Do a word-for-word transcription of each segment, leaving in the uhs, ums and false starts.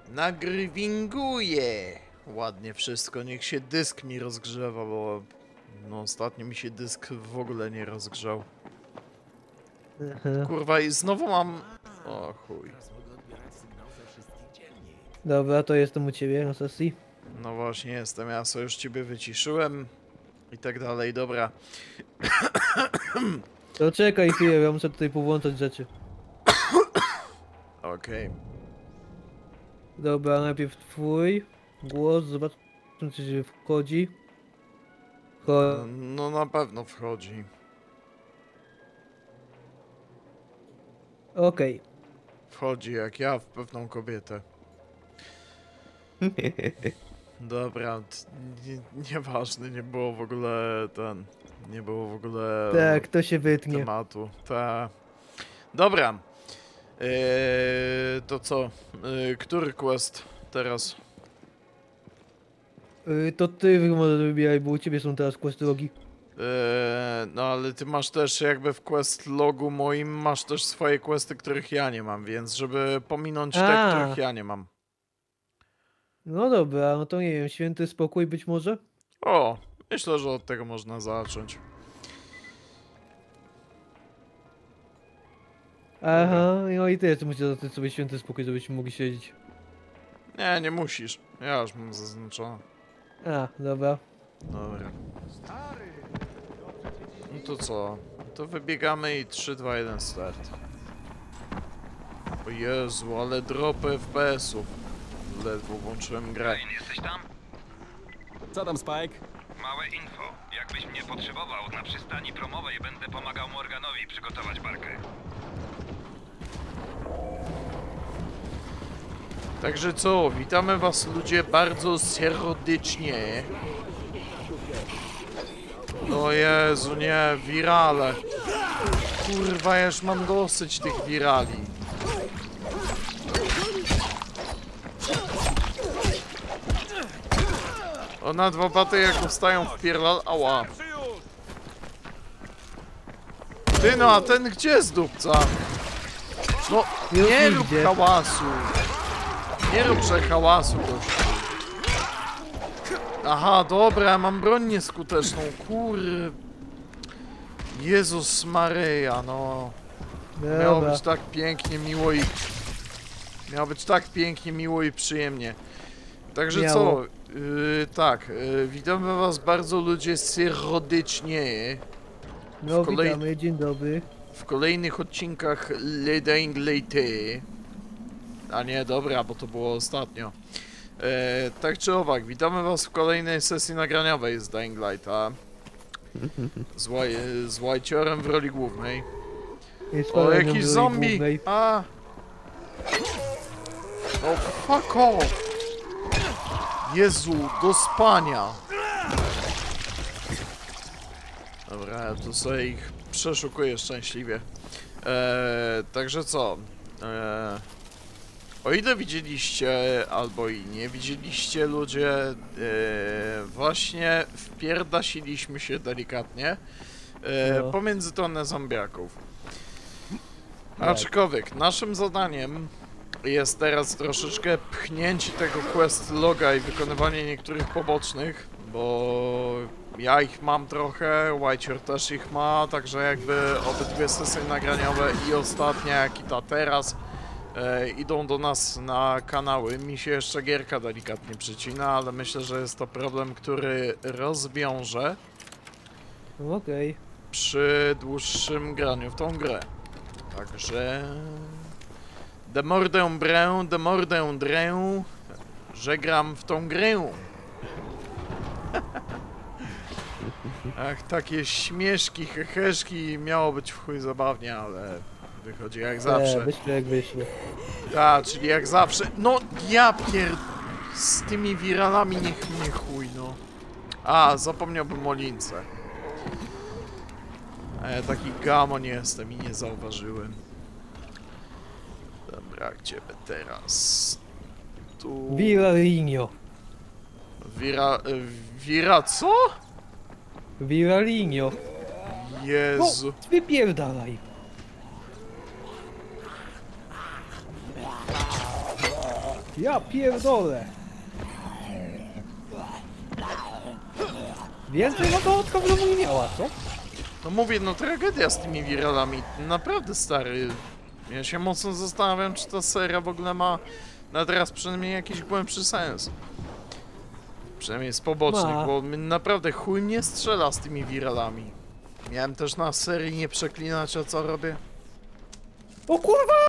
Nagrywinguję. Ładnie wszystko, niech się dysk mi rozgrzewa, bo no ostatnio mi się dysk w ogóle nie rozgrzał. Aha. Kurwa i znowu mam... O chuj. Dobra, to jestem u ciebie na sesji. No właśnie jestem, ja sobie już ciebie wyciszyłem i tak dalej, dobra. To czekaj chwilę, ja muszę tutaj powłączać rzeczy. Okej. Okay. Dobra, najpierw twój głos, zobaczmy czy się wchodzi. Cho No na pewno wchodzi. Okej. Okay. Wchodzi jak ja w pewną kobietę. Dobra, nie, nieważne, nie było w ogóle ten, nie było w ogóle tak, to się wytnie. Tematu. Ta. Dobra, eee, to co, eee, który quest teraz? Yy, to ty może wybieraj, bo u ciebie są teraz quest logi. Eee, no ale ty masz też jakby w quest logu moim, masz też swoje questy, których ja nie mam, więc żeby pominąć A. te, których ja nie mam. No dobra, no to nie wiem, święty spokój być może? O, myślę, że od tego można zacząć. Aha, no i ty musisz zacząć sobie święty spokój, żebyśmy mogli siedzieć. Nie, nie musisz. Ja już mam zaznaczone. A, dobra. Dobra. No to co? To wybiegamy i trzy, dwa, jeden start. O Jezu, ale dropy F P S-ów. Ledwo włączyłem grę. Kane, jesteś tam? Co tam, Spike? Małe info. Jakbyś mnie potrzebował na przystani promowej, będę pomagał Morganowi przygotować barkę. Także co, witamy was ludzie bardzo serdecznie. No Jezu, nie, wirale. Kurwa, ja już mam dosyć tych wirali. O, na dwa baty jak ustają w pierdol... Ała. Ty no, a ten gdzie z dupca? No, nie rób hałasu. Nie rób że hałasu, gościu. Aha, dobra, mam broń nieskuteczną, kur... Jezus Maryja, no. Dobra. Miało być tak pięknie, miło i... Miało być tak pięknie, miło i przyjemnie. Także Miało. co? Yy, tak, yy, witamy was bardzo ludzie serdecznie. No kolej... witamy, dzień dobry. W kolejnych odcinkach Le Dying Light. A nie, dobra, bo to było ostatnio. E, tak czy owak, witamy was w kolejnej sesji nagraniowej z Dying Lighta. Z, łaj, z Łajciorem w roli głównej. Jest O, faleniem jakiś roli zombie! głównej. A! O, fuck off! Jezu, do spania! Dobra, ja tu sobie ich przeszukuję szczęśliwie. E, także co? E, O ile widzieliście, albo i nie widzieliście ludzie, yy, właśnie wpierdasiliśmy się delikatnie yy, No. pomiędzy tonę zombiaków. Tak. Aczkolwiek naszym zadaniem jest teraz troszeczkę pchnięcie tego quest loga i wykonywanie niektórych pobocznych, bo ja ich mam trochę, Whitehair też ich ma, także jakby obydwie sesje nagraniowe i ostatnia, jak i ta teraz E, idą do nas na kanały. Mi się jeszcze gierka delikatnie przycina, ale myślę, że jest to problem, który rozwiąże Okej. Okay. przy dłuższym graniu w tą grę. Także... De mordę brę, de mordę drę, że gram w tą grę. Ach, takie śmieszki, heheszki, miało być w chuj zabawnie, ale... Wychodzi jak zawsze. E, wyślę jak wyślę. Tak, czyli jak zawsze. No ja pier... Z tymi wiralami niech mnie chuj, no. A, zapomniałbym o lince. A ja taki gamon jestem i nie zauważyłem. Dobra, gdzie by teraz? Tu... Viralinho. Wira... Wira co? Viralinho. Jezu. No, wypierdalaj. Ja pierdolę. Więcej motorka w domu nie miała, co? No mówię, no tragedia z tymi wiralami. Naprawdę, stary. Ja się mocno zastanawiam, czy ta seria w ogóle ma na teraz przynajmniej jakiś głębszy sens. Przynajmniej z pobocznych, Ma. bo mnie naprawdę chuj nie strzela z tymi wiralami. Miałem też na serii nie przeklinać, a co robię? O kurwa!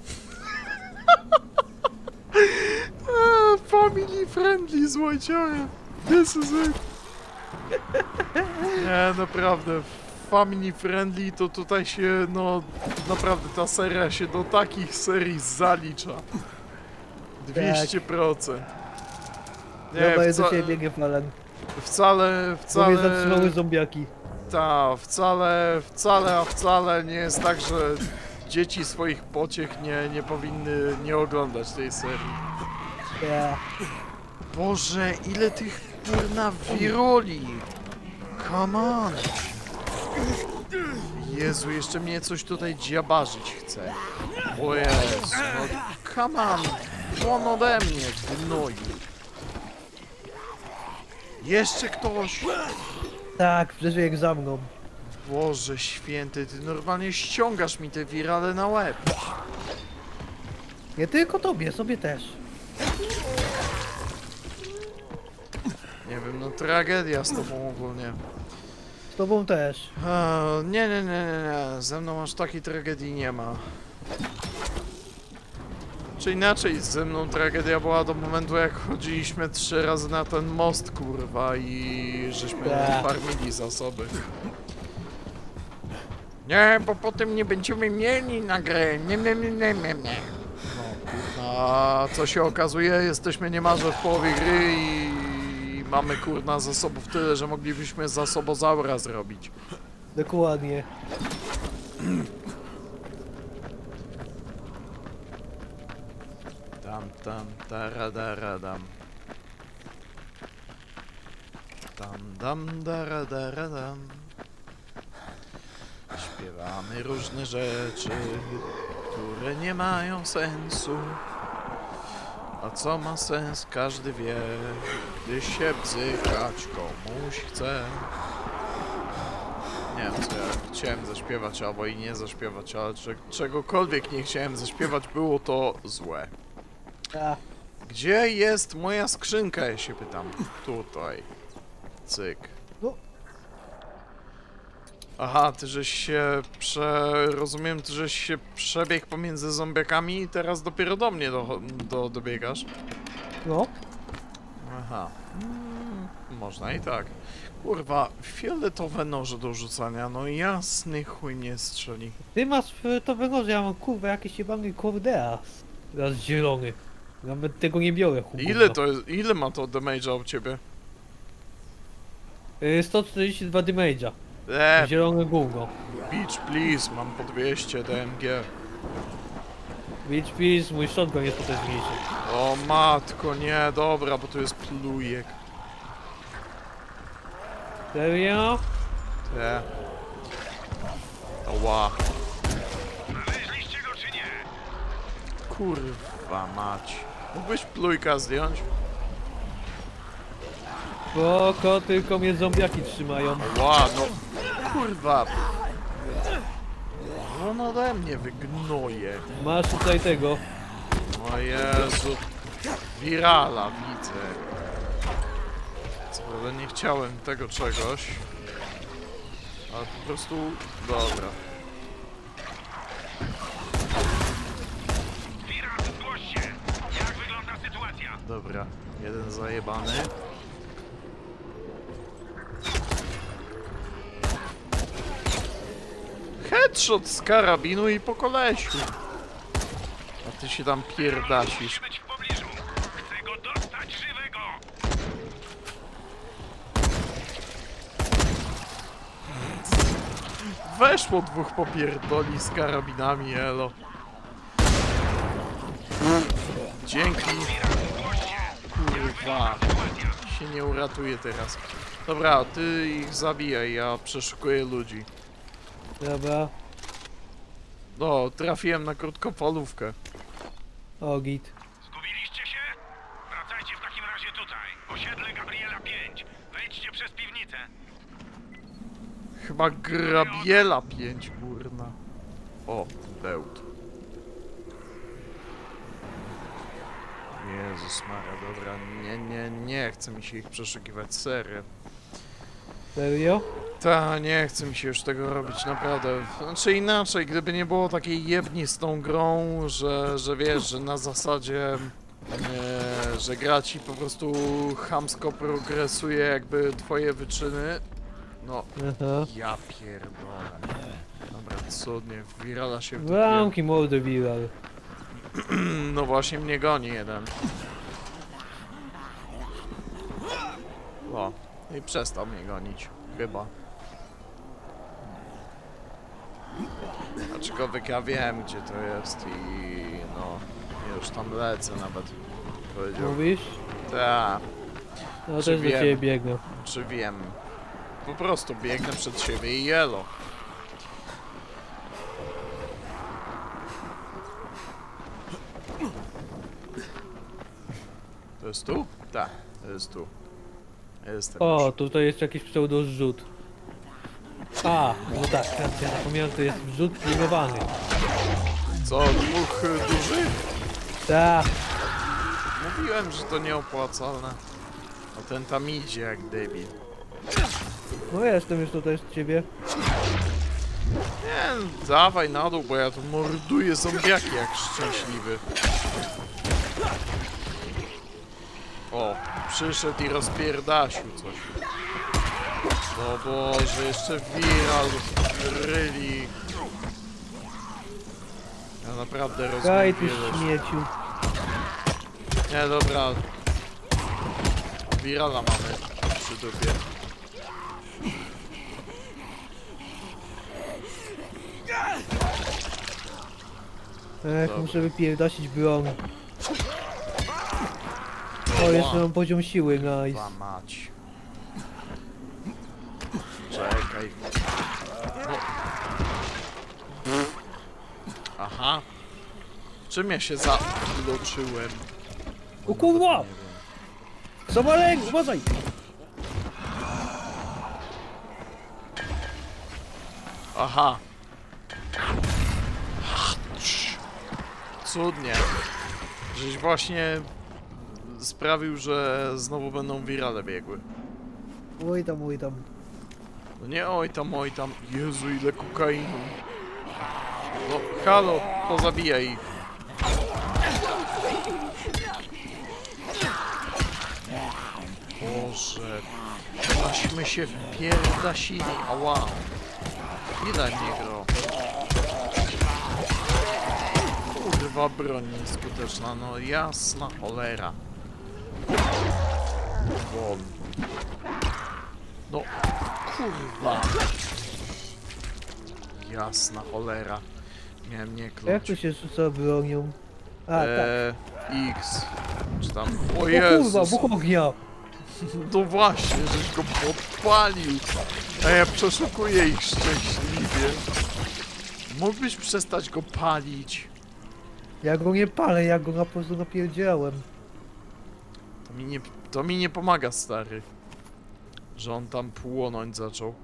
A, family friendly, złociaja. This is it. Nie, naprawdę. Family friendly to tutaj się, no, naprawdę ta seria się do takich serii zalicza. dwieście procent. Dobra, jest wca- do ciebie, Gefalen. wcale, Bo mnie wcale, zatrzymały zombiaki. ta, wcale, wcale, a wcale nie jest tak, że dzieci swoich pociech nie, nie powinny nie oglądać tej serii. Ja. Boże, ile tych kurna wiroli! Come on! Jezu, jeszcze mnie coś tutaj dziabarzyć chce. O Jezu, no come on! On ode mnie, gnoju. Jeszcze ktoś! Tak, przeszedł za mną. Boże święty, ty normalnie ściągasz mi te wirale na łeb. Nie tylko tobie, sobie też. Nie wiem, no tragedia z tobą ogólnie. Z tobą też. Eee, nie, nie, nie, nie, nie, ze mną aż takiej tragedii nie ma. Czy inaczej, ze mną tragedia była do momentu, jak chodziliśmy trzy razy na ten most, kurwa, i żeśmy Tak. farmili zasoby. Nie, bo potem nie będziemy mieli na grę, nie, nie, nie, nie, nie, nie. No, kurna, a co się okazuje, jesteśmy niemalże w połowie gry i mamy, kurna, zasobów tyle, że moglibyśmy zasobozaura zrobić. Dokładnie. Tam, tam, tararadam. Tam, dam, dararadam. Śpiewamy różne rzeczy, które nie mają sensu. A co ma sens, każdy wie, gdy się bzykać komuś chce. Nie wiem, co ja chciałem zaśpiewać, albo i nie zaśpiewać, ale cze czegokolwiek nie chciałem zaśpiewać, było to złe. Ja. Gdzie jest moja skrzynka, ja się pytam. Tutaj. Cyk. No. Aha, ty żeś się prze... rozumiem, ty żeś się przebiegł pomiędzy zombiakami i teraz dopiero do mnie do, do, dobiegasz. No. Aha. Mm, można i tak. Kurwa, fioletowe noże do rzucania, no jasny chuj mnie strzeli. Ty masz to wynoże, ja mam kurwa jakiś jebany kordeas. Raz zielony. Nawet tego nie biorę, chuj. Ile to jest, ile ma to damage'a u ciebie? Y, sto czterdzieści dwa damage'a. Eee, Zielone gówno. bitch please, mam po dwieście D M G. Bitch please, mój shotgun jest potężniejszy. O matko, nie, dobra, bo tu jest plujek. Serio? Te. Ła. Znaleźliście go czy nie? Kurwa mać. Mógłbyś plujka zdjąć? Spoko, tylko mnie zombiaki trzymają. Ła, no. Kurwa. On ode mnie wygnoje. Masz tutaj tego. O Jezu. Wirala widzę. Co prawda nie chciałem tego czegoś. Ale po prostu... Dobra. Pirat, zgłoś się! Jak wygląda sytuacja? Dobra. Jeden zajebany. Headshot z karabinu i po kolesiu. A ty się tam pierdasisz. Musi być w pobliżu. Chcę go dostać żywego! Weszło dwóch popierdoli z karabinami, elo. Dzięki. Kurwa. Się nie uratuje teraz. Dobra, ty ich zabijaj, ja przeszukuję ludzi. Dobra. No, trafiłem na krótkofalówkę. O, git. Zgubiliście się? Osiedle Gabriela pięć. Wejdźcie przez piwnicę. Chyba Grabiela pięć, kurna. O, bełt. Jezus Maria, dobra, nie, nie, nie chce mi się ich przeszukiwać, serio. Serio? Ta, nie chce mi się już tego robić, naprawdę. Znaczy inaczej, gdyby nie było takiej jebni z tą grą, że, że wiesz, że na zasadzie, e, że gra ci po prostu chamsko progresuje jakby twoje wyczyny. No, Aha. ja pierdolę. Dobra, cudnie, w Virala się wtopiłem. Bramki mordy viral. No właśnie mnie goni jeden. O, i przestał mnie gonić, chyba. Aczkolwiek ja wiem, gdzie to jest i no, już tam lecę nawet, powiedział. Mówisz? Ta, No Czy też do wiem? ciebie biegnę. czy wiem. Po prostu biegnę przed siebie i jelo. To jest tu? Tak, to jest tu. Jestem O, już. tutaj jest jakiś pseudo zrzut. A, no tak, racja, zapomniałem, to jest wrzut ligowany. Co, dwóch y, dużych? Tak, Mówiłem, że to nieopłacalne. A ten tam idzie jak debil. no jestem już tutaj z ciebie. Nie, no, dawaj na dół, bo ja tu morduję zombiaki jak szczęśliwy. O, przyszedł i rozpierdasił coś. No Boże, jeszcze viral ryli. Ja naprawdę Kaj ty rozumiem. śmieciu. Nie, dobra. Virala mamy przy dupie. Ech, Dobra. muszę wypierdasić broń. O, jeszcze mam poziom siły, nice. Chyba mać. Czekaj. No. Aha. W czym ja się zaloczyłem? O kurwa! Somalek, uważaj! Aha. Cudnie. Żeś właśnie sprawił, że znowu będą wirale biegły. Oj tam, oj tam. No nie oj tam, oj tam. Jezu, ile kokainu. No, halo, pozabijaj ich. Boże. Aśmy się wpierdasili. Ała. Ile mnie gro. Kurwa, broń nieskuteczna. No jasna cholera. Won. No, kurwa. Jasna cholera. Miałem nie Jak klucz. to się rzuca bronią? A, tak. Eee, X. Czy tam... O O kurwa, Jezus. buch ognia! No właśnie, żeś go podpalił. A ja przeszukuję ich szczęśliwie. Mógłbyś przestać go palić. Ja go nie palę, ja go na prostu napierdziałem. To mi nie, to mi nie pomaga, stary. Że on tam płonąć zaczął.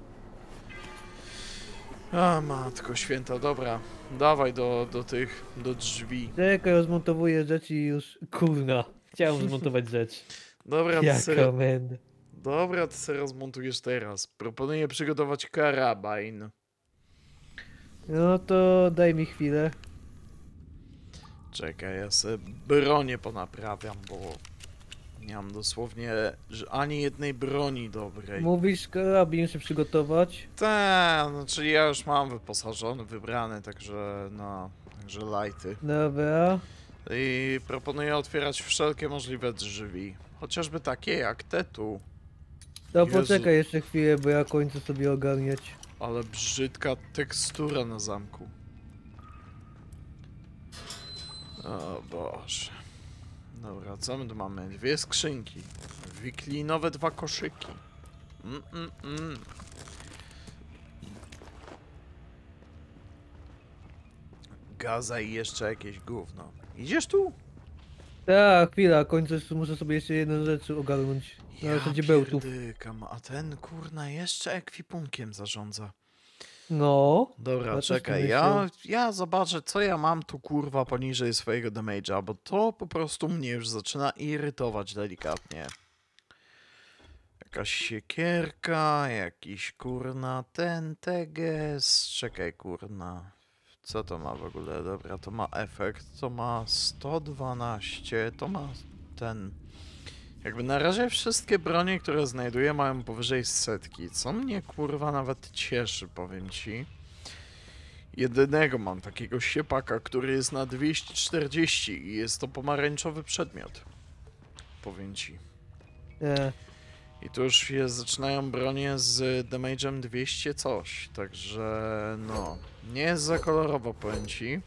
A matko święta, dobra. Dawaj do, do tych, do drzwi. Czekaj, rozmontowuję rzeczy i już... Kurna. Chciałem zmontować rzecz. Dobra, to Jaka se, menda. dobra, to se rozmontujesz teraz. Proponuję przygotować karabin. No to daj mi chwilę. Czekaj, ja sobie bronię ponaprawiam, bo nie mam dosłownie że ani jednej broni dobrej. Mówisz, karabin się przygotować. Tak, no czyli ja już mam wyposażony, wybrany, także no, także lighty. Dobra. I proponuję otwierać wszelkie możliwe drzwi. Chociażby takie jak te tu. To Jezu. poczekaj jeszcze chwilę, bo ja kończę sobie ogarniać. Ale brzydka tekstura na zamku. O Boże. Dobra, co my tu mamy? Dwie skrzynki. Wiklinowe dwa koszyki. Mm, mm, mm. Gaza i jeszcze jakieś gówno. Idziesz tu? Tak, chwila, kończę, muszę sobie jeszcze jedną rzecz ogarnąć. Na zasadzie bełtów. pierdykam, a ten kurna jeszcze ekwipunkiem zarządza. No. Dobra, Ja też czekaj, tak ja, myślę. ja zobaczę co ja mam tu kurwa poniżej swojego damage'a, bo to po prostu mnie już zaczyna irytować delikatnie. Jakaś siekierka, jakiś kurna ten teges, czekaj kurna. Co to ma w ogóle? Dobra, to ma efekt, to ma sto dwanaście, to ma ten... Jakby na razie wszystkie bronie, które znajduję, mają powyżej setki, co mnie kurwa nawet cieszy, powiem ci. Jedynego mam takiego siepaka, który jest na dwieście czterdzieści i jest to pomarańczowy przedmiot. Powiem ci. Nie. I tu już się zaczynają bronie z damage'em dwieście coś, także no, nie jest za kolorowo, powiem ci. Eee,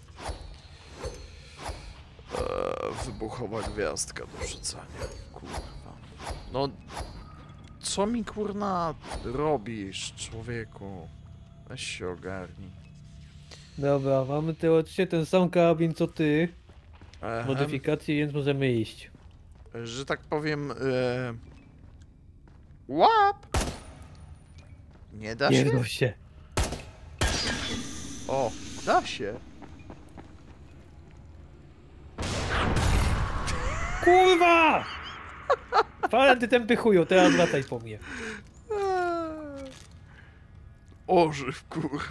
wybuchowa gwiazdka do rzucania, kurwa. No, co mi kurna robisz, człowieku? Weź się ogarnij. Dobra, mamy teoretycznie ten sam karabin co ty. Ehem, Modyfikacje, więc możemy iść. że tak powiem, e... łap! Nie da się? Pierdol się. O, da się. Kurwa! Fale ty tępy chuju, teraz wracaj po mnie. Eee. Ożyw, kurwa.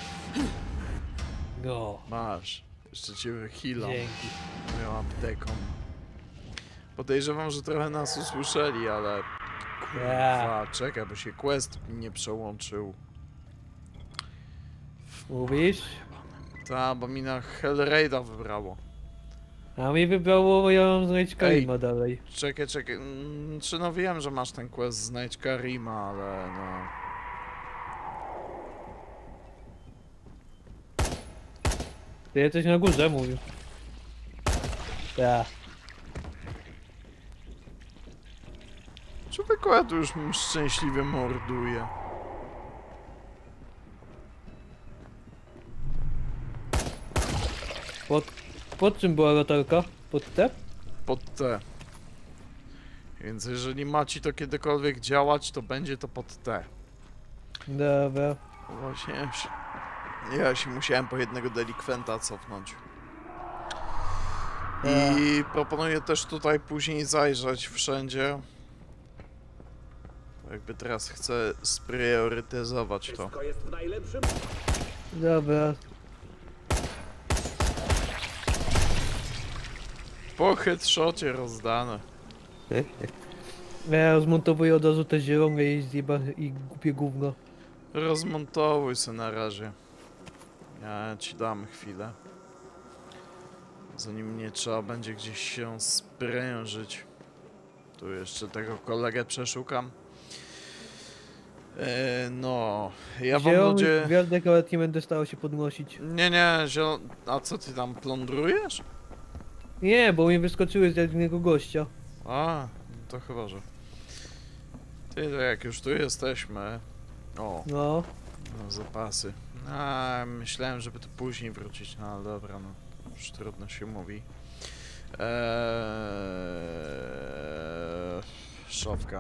No, Masz. Jeszcze cię wychilą dzięki. moją apteką. Podejrzewam, że trochę nas usłyszeli, ale... Kurwa, czekaj, bo się quest nie przełączył. Mówisz? Ta, bo mi na Hellraida wybrało. A mi wybrało, bo ja mam znaleźć Karima dalej. Czekaj, czekaj. Mm, czy no wiem, że masz ten quest znajdź Karima, ale no... Ty jesteś na górze, mówił. Tak. Człowieku, ja tu już szczęśliwie morduję. Pod, pod czym była latarka? Pod te? Pod T. Więc jeżeli ma ci to kiedykolwiek działać, to będzie to pod T. Dobra. Właśnie ja się, ja się musiałem po jednego delikwenta cofnąć. I proponuję też tutaj później zajrzeć wszędzie. Jakby teraz chcę spriorytetyzować to. Wszystko jest w najlepszym. Dobra. Po headshocie rozdane. Ja rozmontowuję od razu te zielone i zjeba i głupie gówno. Rozmontowuj se na razie. Ja ci dam chwilę. Zanim nie trzeba będzie gdzieś się sprężyć. Tu jeszcze tego kolegę przeszukam. E, no, ja wam Zielony ludzie... gwiazdek, ale nie będę starał się podnosić. Nie, nie, zielon... A co ty tam plądrujesz? Nie, bo mi wyskoczyły z jednego gościa. A, to chyba, że... Ty, to jak już tu jesteśmy... O, No. no, zapasy. A, myślałem, żeby tu później wrócić, no ale dobra, no. Już trudno się mówi. Eee... Szafka.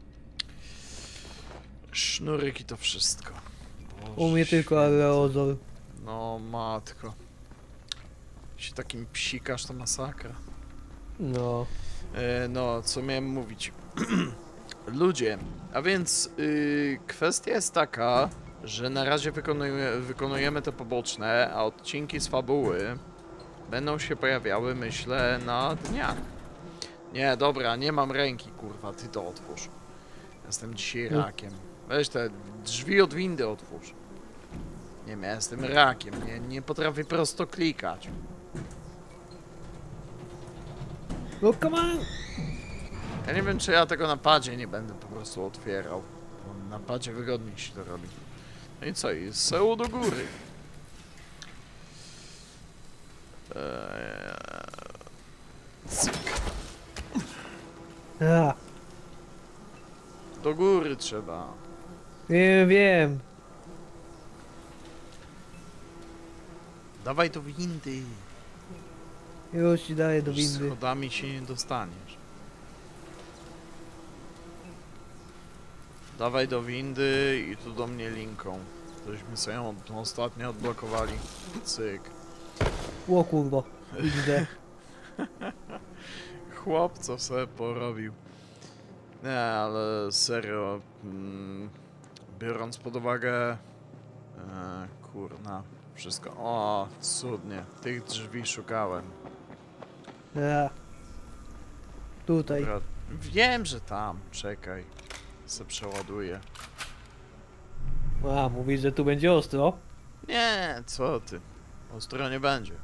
Sznuryk i to wszystko. Boże U mnie tylko święty. areozol. No matko. Się takim psikasz, to masakra. No. E, no, co miałem mówić? Ludzie, a więc yy, kwestia jest taka, że na razie wykonuje, wykonujemy te poboczne, a odcinki z fabuły będą się pojawiały, myślę, na dniach. Nie, dobra, nie mam ręki, kurwa, ty to otwórz. Jestem dzisiaj rakiem. Weź te drzwi od windy otwórz. Nie wiem, ja jestem rakiem, nie, nie potrafię prosto klikać. No come on! Ja nie wiem, czy ja tego na padzie nie będę po prostu otwierał. Bo na padzie wygodniej się to robi. No i co? I seł do góry. Eee... Cyk. A, Do góry trzeba. wiem, wiem. Dawaj to windy. Już ci daję do windy. Schodami się nie dostaniesz. Dawaj do windy i tu do mnie linką. Tośmy sobie ją od, ostatnio odblokowali. Cyk. O kurwa, idę. Chłop co sobie porobił. Nie, ale serio. Mm, biorąc pod uwagę... E, kurna. Wszystko. O, cudnie. Tych drzwi szukałem. Ja. Tutaj. Dobra, wiem, że tam. Czekaj. Se przeładuję. A, mówisz, że tu będzie ostro? Nie, co ty. Ostro nie będzie.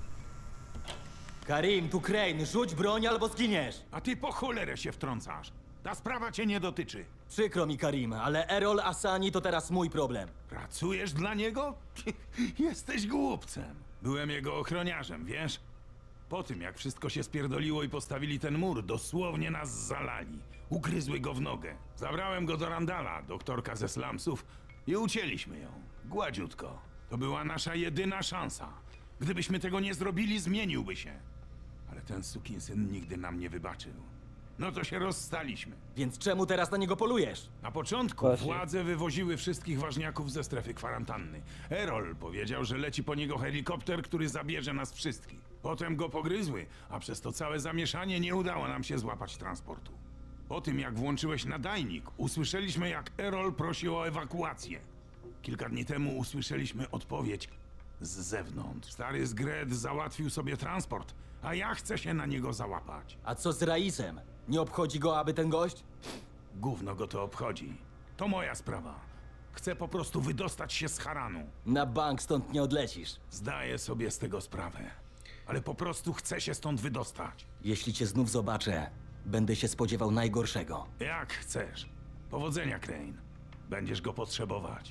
Karim, tu Crane, rzuć broń albo zginiesz! A ty po cholerę się wtrącasz. Ta sprawa cię nie dotyczy. Przykro mi, Karim, ale Errol Asani to teraz mój problem. Pracujesz dla niego? Jesteś głupcem. Byłem jego ochroniarzem, wiesz? Po tym, jak wszystko się spierdoliło i postawili ten mur, dosłownie nas zalali. Ugryzły go w nogę. Zabrałem go do Randala, doktorka ze slumsów, i ucięliśmy ją. Gładziutko. To była nasza jedyna szansa. Gdybyśmy tego nie zrobili, zmieniłby się. Ale ten sukinsyn nigdy nam nie wybaczył. No to się rozstaliśmy. Więc czemu teraz na niego polujesz? Na początku Właśnie. władze wywoziły wszystkich ważniaków ze strefy kwarantanny. Errol powiedział, że leci po niego helikopter, który zabierze nas wszystkich. Potem go pogryzły, a przez to całe zamieszanie nie udało nam się złapać transportu. Po tym, jak włączyłeś nadajnik, usłyszeliśmy, jak Errol prosił o ewakuację. Kilka dni temu usłyszeliśmy odpowiedź z zewnątrz. Stary Zgred załatwił sobie transport, a ja chcę się na niego załapać. A co z Raisem? Nie obchodzi go, aby ten gość? Gówno go to obchodzi. To moja sprawa. Chcę po prostu wydostać się z Haranu. Na bank stąd nie odlecisz. Zdaję sobie z tego sprawę. Ale po prostu chcę się stąd wydostać. Jeśli cię znów zobaczę, będę się spodziewał najgorszego. Jak chcesz. Powodzenia, Crane. Będziesz go potrzebować.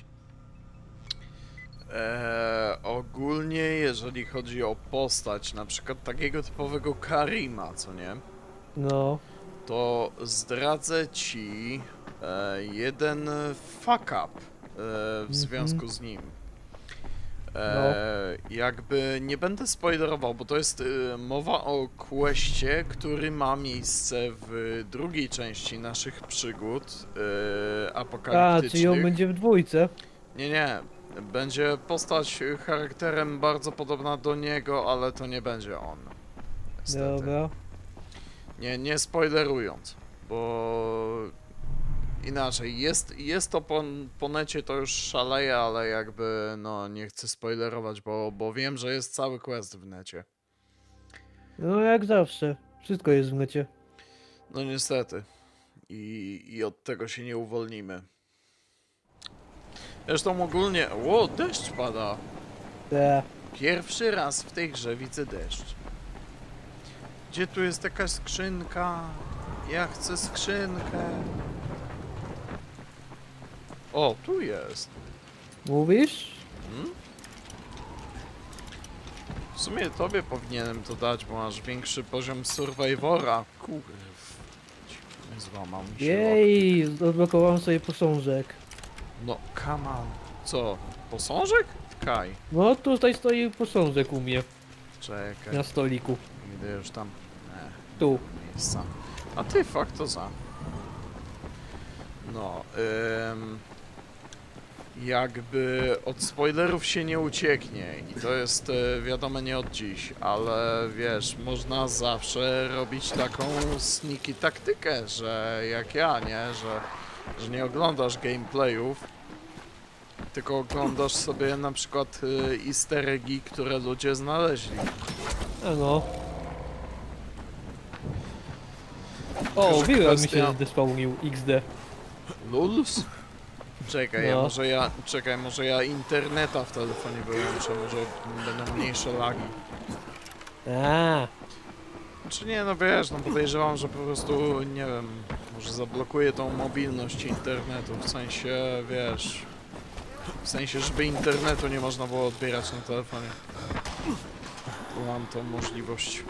Eee, ogólnie jeżeli chodzi o postać, na przykład takiego typowego Karima, co nie? No. To zdradzę ci e, jeden fuck up e, w związku z nim. E, jakby nie będę spoilerował, bo to jest e, mowa o questie, który ma miejsce w drugiej części naszych przygód e, A, apokaliptycznych. czyli on będzie w dwójce? Nie, nie. Będzie postać charakterem bardzo podobna do niego, ale to nie będzie on. Niestety. Dobra. Nie, nie spoilerując, bo inaczej, jest, jest to po, po necie, to już szaleje, ale jakby, no, nie chcę spoilerować, bo, bo wiem, że jest cały quest w necie. No jak zawsze. Wszystko jest w necie. No niestety. I, i od tego się nie uwolnimy. Zresztą ogólnie... Ło, deszcz pada. Te. Pierwszy raz w tej grze widzę deszcz. Gdzie tu jest taka skrzynka? Ja chcę skrzynkę. O, tu jest. Mówisz? Hmm? W sumie tobie powinienem to dać, bo masz większy poziom Survivora. Kurw. Nie złamał mi się łap. Jej, odblokowałem sobie posążek. No, come on. Co? Posążek? Kaj. No tutaj stoi posążek u mnie. Czekaj. Na stoliku. Idę już tam. Nie, Tu. miejsca. A ty, fakt to za. No, ym, jakby od spoilerów się nie ucieknie i to jest e, wiadome nie od dziś, ale wiesz, można zawsze robić taką sneaky taktykę, że jak ja, nie, że, że nie oglądasz gameplayów, tylko oglądasz sobie na przykład e, easter eggi, które ludzie znaleźli. A no. O, Tylko, że Wirel mi kwestia- się zdespawnił. X D. Lulus? Czekaj, ja No. może ja, czekaj, może ja interneta w telefonie wyłączę, może będą mniejsze lagi. A, Czy nie, no wiesz, no podejrzewam, że po prostu, nie wiem, może zablokuję tą mobilność internetu, w sensie, wiesz, w sensie, żeby internetu nie można było odbierać na telefonie. Tu mam tą możliwość.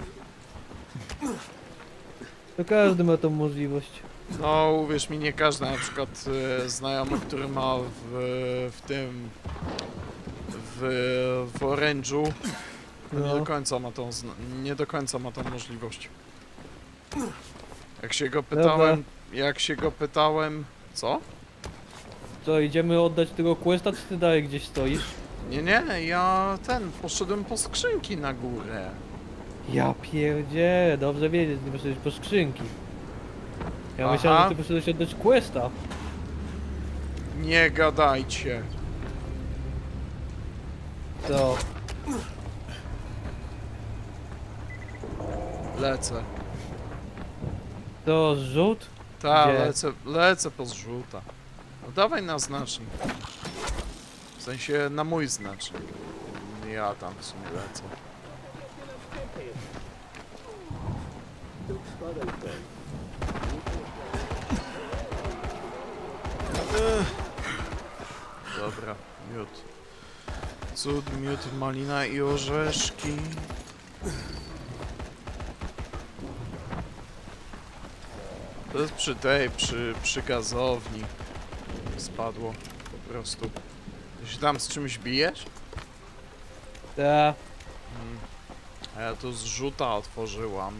to każdy ma tą możliwość. No, uwierz mi, nie każdy, na przykład e, znajomy, który ma w, w tym, w, w Orange'u, To nie No. do końca ma tą, zna- nie do końca ma tą możliwość. Jak się go pytałem, jak się go pytałem, co? Co, idziemy oddać tego questa, czy ty dalej gdzieś stoisz? Nie, nie, ja ten, poszedłem po skrzynki na górę. Ja pierdzie, dobrze wiedzieć, nie poszedłeś po skrzynki. Ja Aha. myślałem, że ty poszedłeś oddać questa. Nie gadajcie. Co? Lecę. To zrzut? Ta, Gdzie? lecę, lecę po zrzuta. No dawaj na znacznik. W sensie na mój znacznik. Ja tam w sumie lecę. Ech. Dobra, miód. Cud, miód, malina i orzeszki. To jest przy tej, przy, przy gazowni. Spadło po prostu. Ty się tam z czymś bijesz? Ta. Mm. A ja tu zrzuta otworzyłam.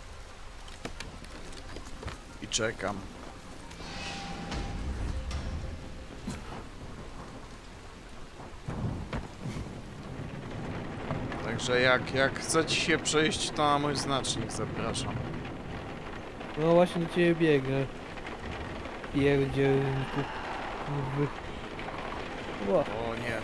I czekam. Także jak, jak chcecie się przejść, to na mój znacznik zapraszam. No właśnie do ciebie biegnę. Pierdzielniku. Wy... Ła. O nie.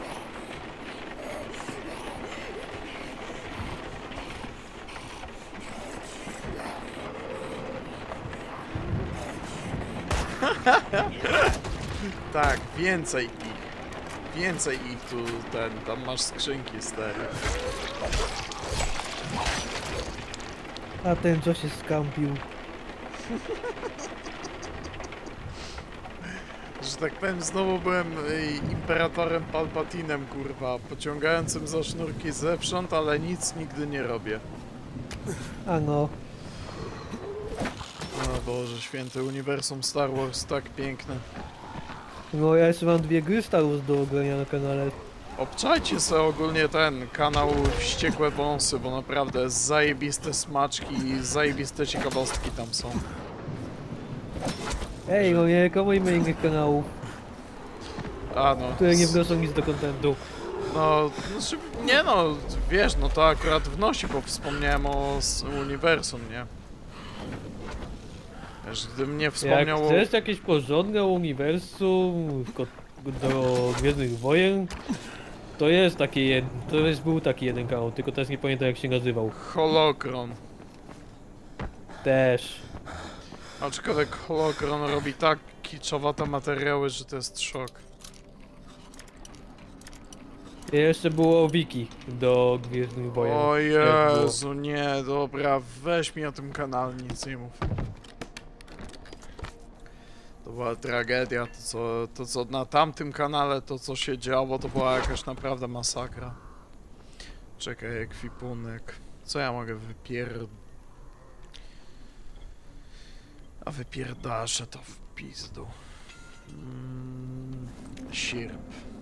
Tak, więcej ich. Więcej ich tu, ten, tam masz skrzynki stare. A ten co się skampił. Że tak powiem, znowu byłem y, imperatorem Palpatinem, kurwa, pociągającym za sznurki zewsząd, ale nic nigdy nie robię. A no. O Boże święty, uniwersum Star Wars tak piękne. No ja jeszcze mam dwie gry Star Wars do ogrania na kanale. Obczajcie sobie ogólnie ten kanał Wściekłe Wąsy, bo naprawdę zajebiste smaczki i zajebiste ciekawostki tam są. Ej, no nie reklamujmy innych kanałów, A no. które nie wnoszą nic do kontentu. No, znaczy, nie no, wiesz, no to akurat wnosi, bo wspomniałem o s- uniwersum, nie? Wiesz, gdybym nie Jak wspomniał o... chcesz jakieś porządne uniwersum ko- do Gwiezdnych Wojen, to jest taki jeden, to jest, był taki jeden kanał, tylko teraz nie pamiętam jak się nazywał. Holokron. Też. Aczkolwiek Holokron robi tak kiczowate materiały, że to jest szok. I jeszcze było wiki do Gwiezdnych Wojen. O też było. Jezu, nie, dobra, weź mi o tym kanale, nic nie mów. To była tragedia, to co, to co na tamtym kanale, to co się działo, to była jakaś naprawdę masakra. Czekaj, ekwipunek. Co ja mogę wypier... A wypierdaszę to w pizdu. Mm, sierp.